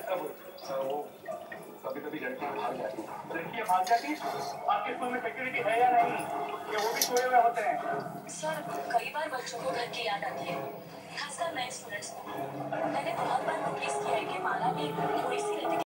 वो कभी-कभी लड़कियां भाग जाती हैं। लड़कियां भाग जाती हैं? आपके स्कूल में सिक्योरिटी है या नहीं? या वो भी सोए हुए होते हैं? सर, कई बार बच्चों को घर की याद आती है, खासकर नए स्टूडेंट्स को। मैंने बहुत बार नोटिस किया है कि माला भी थोड़ी सी रहती है।